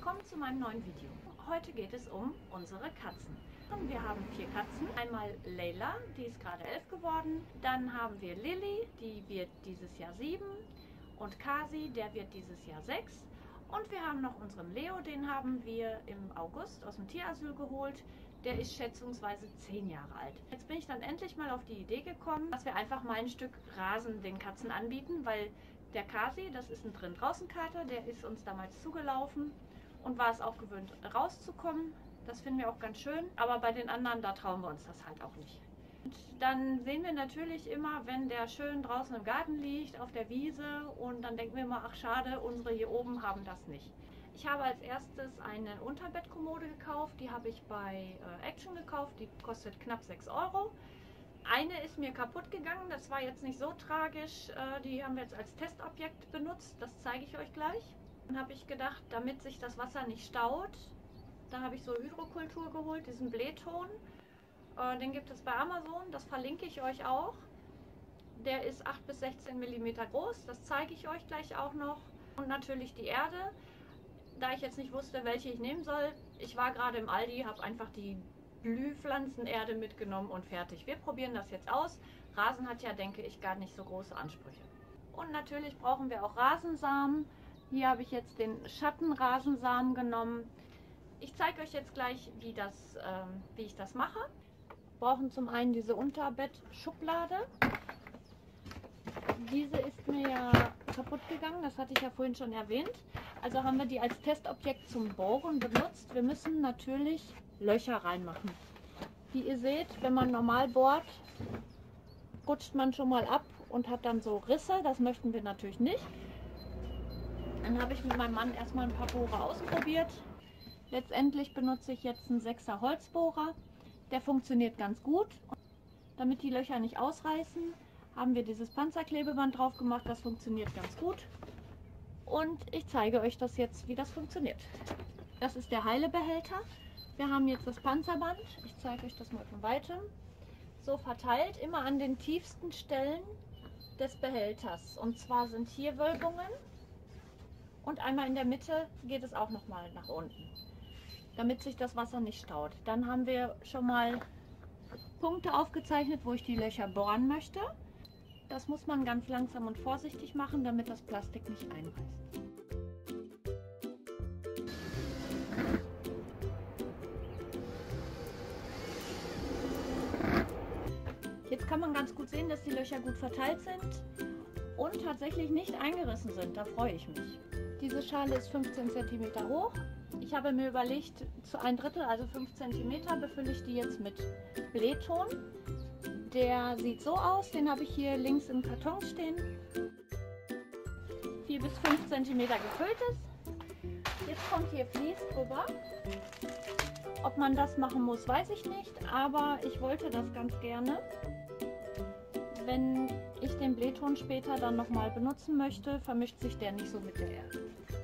willkommen zu meinem neuen Video. Heute geht es um unsere Katzen. Wir haben 4 Katzen. Einmal Leila, die ist gerade 11 geworden. Dann haben wir Lilly, die wird dieses Jahr 7. Und Kasi, der wird dieses Jahr 6. Und wir haben noch unseren Leo, den haben wir im August aus dem Tierasyl geholt. Der ist schätzungsweise 10 Jahre alt. Jetzt bin ich dann endlich mal auf die Idee gekommen, dass wir einfach mal ein Stück Rasen den Katzen anbieten, weil der Kasi, das ist ein Drin-Draußen-Kater, der ist uns damals zugelaufen und war es auch gewöhnt rauszukommen. Das finden wir auch ganz schön, aber bei den anderen, da trauen wir uns das halt auch nicht. Und dann sehen wir natürlich immer, wenn der schön draußen im Garten liegt, auf der Wiese, und dann denken wir immer, ach schade, unsere hier oben haben das nicht. Ich habe als erstes eine Unterbettkommode gekauft, die habe ich bei Action gekauft, die kostet knapp 6 Euro. Eine ist mir kaputt gegangen, das war jetzt nicht so tragisch, die haben wir jetzt als Testobjekt benutzt, das zeige ich euch gleich. Dann habe ich gedacht, damit sich das Wasser nicht staut, da habe ich so Hydrokultur geholt, diesen Blähton. Den gibt es bei Amazon, das verlinke ich euch auch. Der ist 8 bis 16 mm groß, das zeige ich euch gleich auch noch. Und natürlich die Erde, da ich jetzt nicht wusste, welche ich nehmen soll. Ich war gerade im Aldi, habe einfach die Blühpflanzenerde mitgenommen und fertig. Wir probieren das jetzt aus. Rasen hat ja, denke ich, gar nicht so große Ansprüche. Und natürlich brauchen wir auch Rasensamen. Hier habe ich jetzt den Schattenrasensamen genommen. Ich zeige euch jetzt gleich, wie ich das mache. Wir brauchen zum einen diese Unterbettschublade. Diese ist mir ja kaputt gegangen, das hatte ich ja vorhin schon erwähnt. Also haben wir die als Testobjekt zum Bohren benutzt. Wir müssen natürlich Löcher reinmachen. Wie ihr seht, wenn man normal bohrt, rutscht man schon mal ab und hat dann so Risse. Das möchten wir natürlich nicht. Dann habe ich mit meinem Mann erstmal ein paar Bohrer ausprobiert. Letztendlich benutze ich jetzt einen 6er Holzbohrer. Der funktioniert ganz gut. Damit die Löcher nicht ausreißen, haben wir dieses Panzerklebeband drauf gemacht. Das funktioniert ganz gut. Und ich zeige euch das jetzt, wie das funktioniert. Das ist der heile Behälter. Wir haben jetzt das Panzerband. Ich zeige euch das mal von weitem. So verteilt, immer an den tiefsten Stellen des Behälters. Und zwar sind hier Wölbungen. Und einmal in der Mitte geht es auch nochmal nach unten, damit sich das Wasser nicht staut. Dann haben wir schon mal Punkte aufgezeichnet, wo ich die Löcher bohren möchte. Das muss man ganz langsam und vorsichtig machen, damit das Plastik nicht einreißt. Jetzt kann man ganz gut sehen, dass die Löcher gut verteilt sind und tatsächlich nicht eingerissen sind. Da freue ich mich. Diese Schale ist 15 cm hoch. Ich habe mir überlegt, zu 1/3, also 5 cm, befülle ich die jetzt mit Blähton. Der sieht so aus, den habe ich hier links im Karton stehen. 4 bis 5 cm gefüllt ist. Jetzt kommt hier Vlies drüber. Ob man das machen muss, weiß ich nicht, aber ich wollte das ganz gerne. Wenn ich den Blähton später dann nochmal benutzen möchte, vermischt sich der nicht so mit der Erde.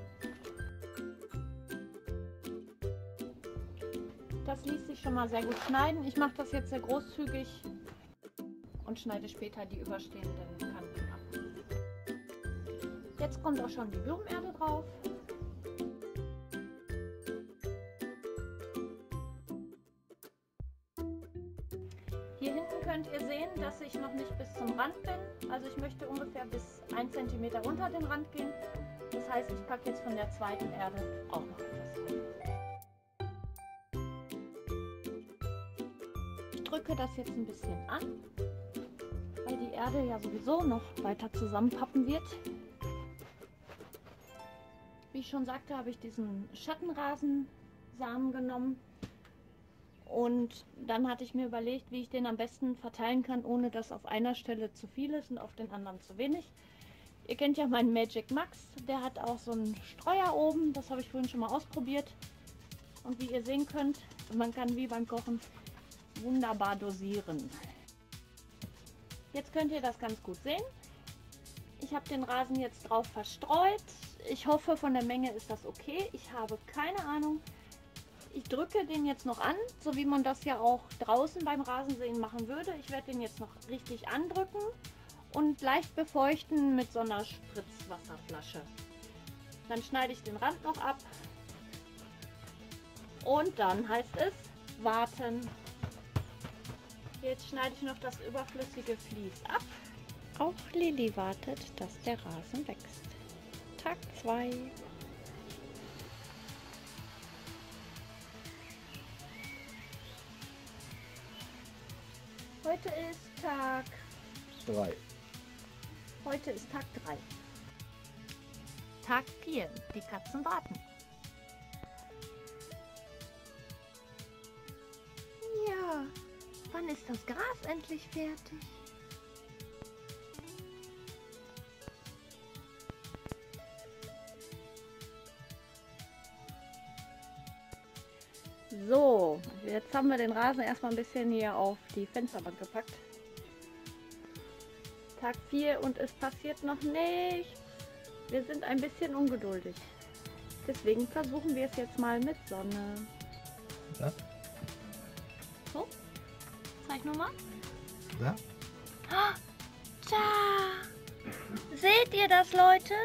Das ließ sich schon mal sehr gut schneiden. Ich mache das jetzt sehr großzügig und schneide später die überstehenden Kanten ab. Jetzt kommt auch schon die Blumenerde drauf. Hier hinten könnt ihr sehen, dass ich noch nicht bis zum Rand bin. Also ich möchte ungefähr bis 1 cm unter den Rand gehen. Das heißt, ich packe jetzt von der zweiten Erde auch noch etwas rein. Ich drücke das jetzt ein bisschen an, weil die Erde ja sowieso noch weiter zusammenpappen wird. Wie ich schon sagte, habe ich diesen Schattenrasensamen genommen. Und dann hatte ich mir überlegt, wie ich den am besten verteilen kann, ohne dass auf einer Stelle zu viel ist und auf den anderen zu wenig. Ihr kennt ja meinen Magic Max, der hat auch so einen Streuer oben, das habe ich vorhin schon mal ausprobiert. Und wie ihr sehen könnt, man kann wie beim Kochen wunderbar dosieren. Jetzt könnt ihr das ganz gut sehen. Ich habe den Rasen jetzt drauf verstreut. Ich hoffe, von der Menge ist das okay. Ich habe keine Ahnung. Ich drücke den jetzt noch an, so wie man das ja auch draußen beim Rasensäen machen würde. Ich werde den jetzt noch richtig andrücken und leicht befeuchten mit so einer Spritzwasserflasche. Dann schneide ich den Rand noch ab Und dann heißt es warten. Jetzt schneide ich noch das überflüssige Vlies ab. Auch Lilly wartet, dass der Rasen wächst. Tag 2. Heute ist Tag 3. Heute ist Tag 3. Tag 4. Die Katzen warten. Ja, wann ist das Gras endlich fertig? So, jetzt haben wir den Rasen erstmal ein bisschen hier auf die Fensterbank gepackt. Tag 4 und es passiert noch nichts. Wir sind ein bisschen ungeduldig. Deswegen versuchen wir es jetzt mal mit Sonne. Ja. So, zeig nochmal. Ja. Oh, da! Seht ihr das, Leute?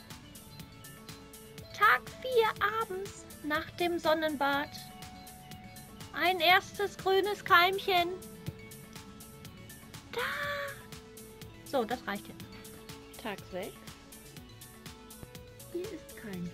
Tag 4 abends nach dem Sonnenbad. Ein erstes grünes Keimchen. Da! So, das reicht jetzt. Tag 6. Hier ist Keimchen.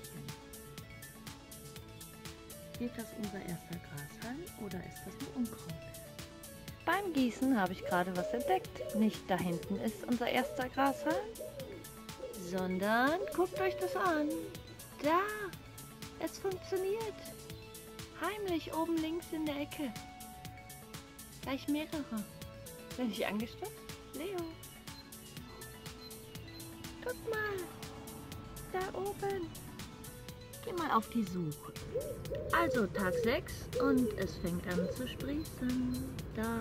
Wird das unser erster Grashalm oder ist das nur Unkraut? Beim Gießen habe ich gerade was entdeckt. Nicht da hinten ist unser erster Grashalm, sondern guckt euch das an. Da! Es funktioniert. Heimlich oben links in der Ecke. Gleich mehrere. Bin ich angesteckt? Leo. Guck mal. Da oben. Geh mal auf die Suche. Also Tag 6 und es fängt an zu sprießen. Da.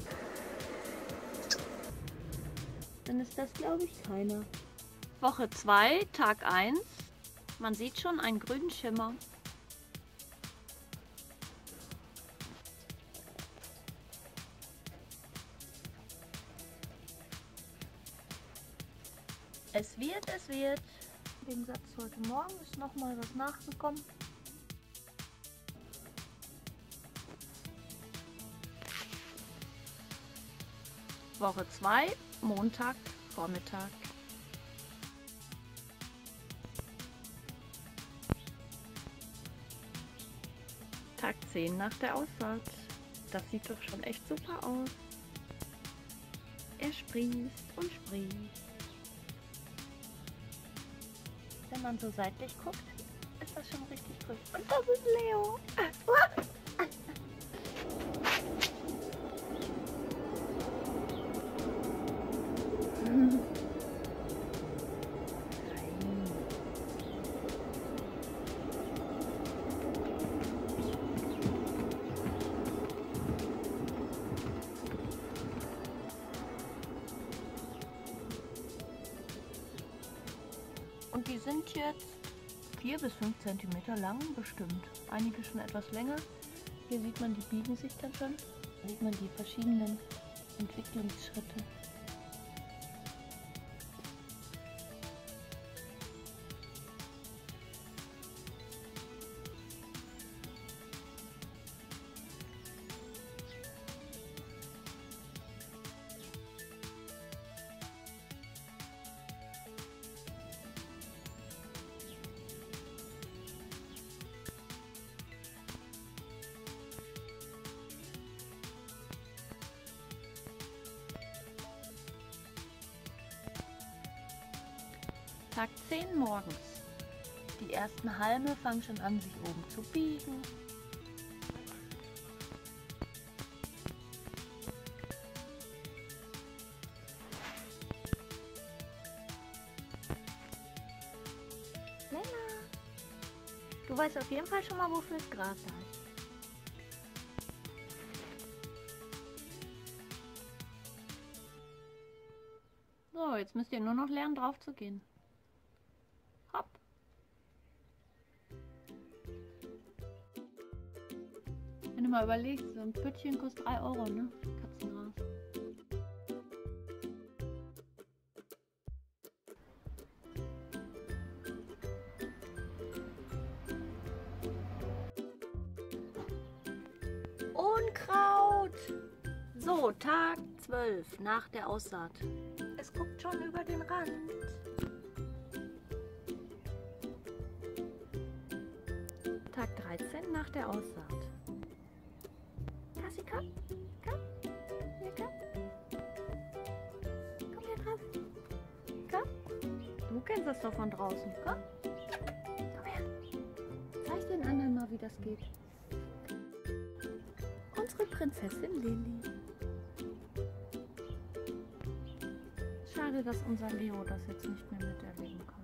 Dann ist das, glaube ich, keiner. Woche 2, Tag 1. Man sieht schon einen grünen Schimmer. Es wird, es wird. Im Gegensatz zu heute Morgen ist noch mal was nachgekommen. Woche 2, Montag, Vormittag. Tag 10 nach der Aussaat. Das sieht doch schon echt super aus. Er sprießt und sprießt. Wenn man so seitlich guckt, ist das schon richtig grün. Und das ist Leo. Und die sind jetzt 4 bis 5 cm lang bestimmt. Einige schon etwas länger. Hier sieht man, die biegen sich dann schon. Da sieht man die verschiedenen Entwicklungsschritte. Tag 10 morgens. Die ersten Halme fangen schon an, sich oben zu biegen. Lena, du weißt auf jeden Fall schon mal, wofür das Gras da ist. So, jetzt müsst ihr nur noch lernen, drauf zu gehen. Hopp. Wenn du mal überlegst, so ein Püttchen kostet 3 Euro, ne? Katzengras. So, Tag 12 nach der Aussaat. Es guckt schon über den Rand. Tag 13 nach der Aussaat. Kassi, komm. Komm. Hier, komm. Komm hier drauf. Komm. Du kennst das doch von draußen. Komm. Komm her. Zeig den anderen mal, wie das geht. Unsere Prinzessin Lilly. Schade, dass unser Leo das jetzt nicht mehr miterleben kann.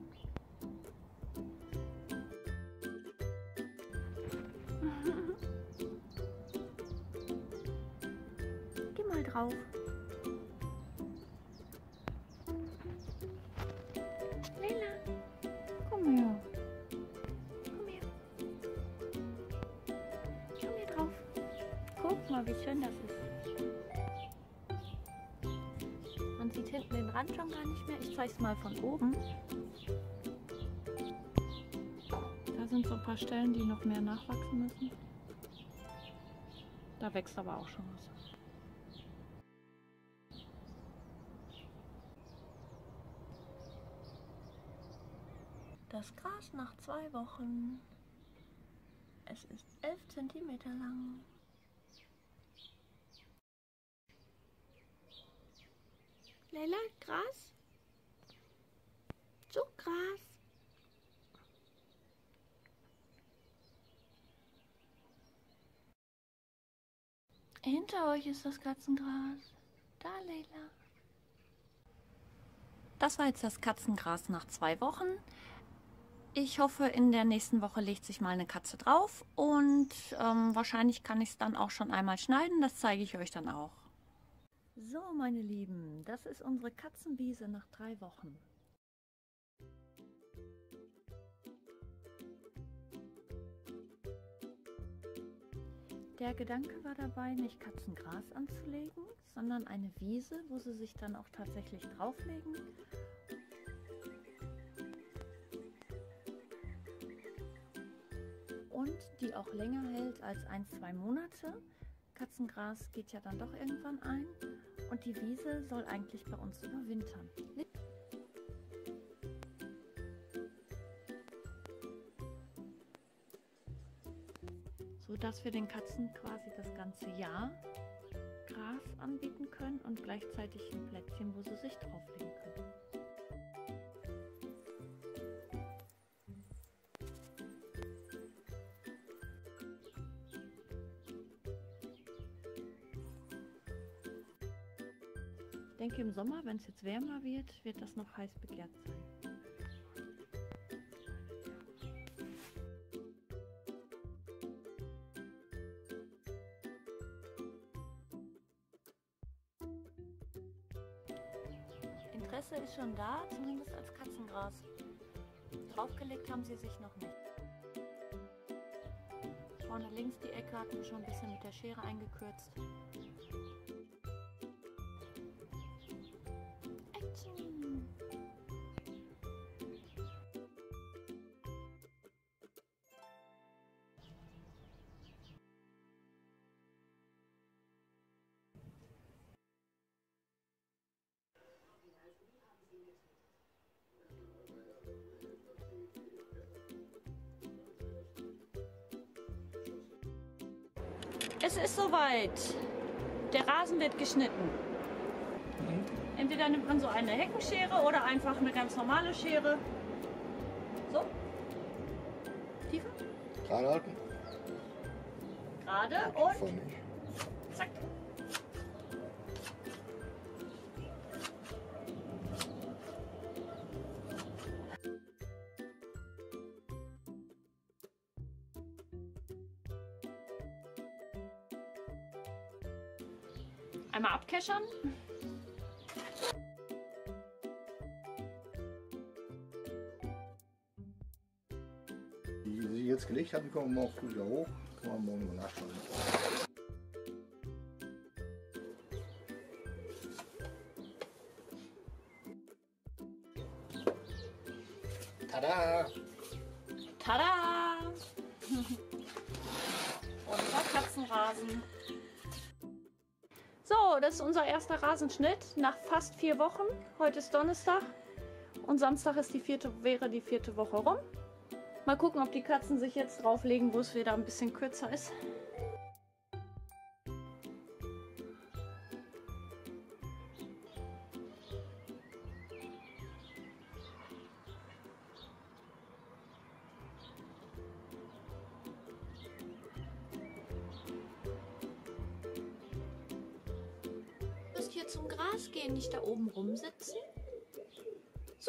Geh mal drauf. Leila, komm her. Komm her. Komm hier drauf. Guck mal, wie schön das ist. Man sieht hinten den Rand schon gar nicht mehr. Ich zeige es mal von oben. Da sind so ein paar Stellen, die noch mehr nachwachsen müssen. Da wächst aber auch schon was. Das Gras nach 2 Wochen. Es ist 11 cm lang. Leila, Gras? So, Gras. Hinter euch ist das Katzengras. Da, Leila. Das war jetzt das Katzengras nach 2 Wochen. Ich hoffe, in der nächsten Woche legt sich mal eine Katze drauf und wahrscheinlich kann ich es dann auch schon einmal schneiden. Das zeige ich euch dann auch. So, meine Lieben, das ist unsere Katzenwiese nach 3 Wochen. Der Gedanke war dabei, nicht Katzengras anzulegen, sondern eine Wiese, wo sie sich dann auch tatsächlich drauflegen. Und die auch länger hält als 1-2 Monate. Katzengras geht ja dann doch irgendwann ein und die Wiese soll eigentlich bei uns überwintern. So dass wir den Katzen quasi das ganze Jahr Gras anbieten können und gleichzeitig ein Plätzchen, wo sie sich drauflegen können. Ich denke, im Sommer, wenn es jetzt wärmer wird, wird das noch heiß begehrt sein. Interesse ist schon da, zumindest als Katzengras. Draufgelegt haben sie sich noch nicht. Vorne links die Ecke hatten wir schon ein bisschen mit der Schere eingekürzt. Action! Es ist soweit. Der Rasen wird geschnitten. Entweder nimmt man so eine Heckenschere oder einfach eine ganz normale Schere. So. Tiefer. Gerade halten. Gerade Voll und nicht. zack. Einmal abkeschern. Die sie jetzt gelegt hatten, kommen wir morgen früh wieder hoch. Können wir morgen mal nachschauen. Tada! Tada! Unser Katzenrasen. So, das ist unser erster Rasenschnitt nach fast 4 Wochen. Heute ist Donnerstag und Samstag ist wäre die 4. Woche rum. Mal gucken, ob die Katzen sich jetzt drauflegen, wo es wieder ein bisschen kürzer ist. Du musst hier zum Gras gehen, nicht da oben rumsitzen. So.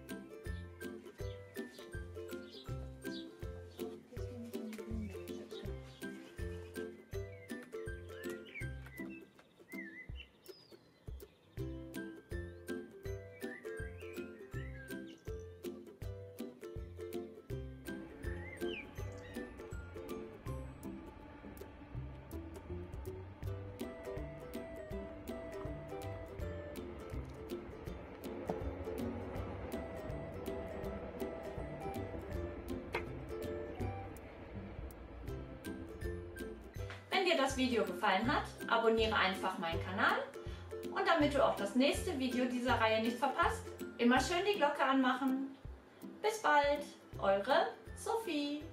Wenn dir das Video gefallen hat, abonniere einfach meinen Kanal und damit du auch das nächste Video dieser Reihe nicht verpasst, immer schön die Glocke anmachen. Bis bald, eure Sophie.